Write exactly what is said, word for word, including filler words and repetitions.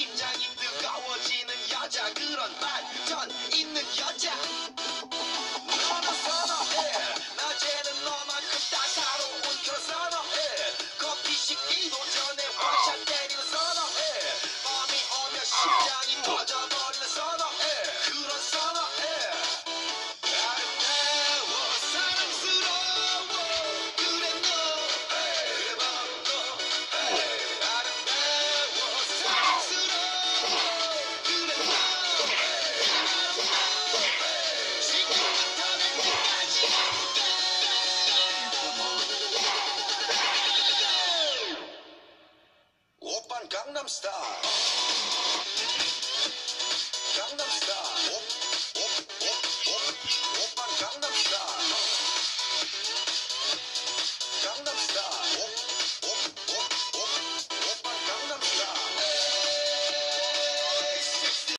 심장이 뜨거워지는 여자 그런 반전 있는 여자 너는 선어해 낮에는 너만큼 따사로운 그런 선어해 커피 식기도 전에 원샷 때리는 선어해 밤이 오면 심장이 터져버리는 선어해 그런 선어해 아름다워 사랑스러워 그래 너 그래 바로 너 아름다워 사랑스러워 그래 너 지금부터 날 끝까지 오빤 강남스타일 강남스타일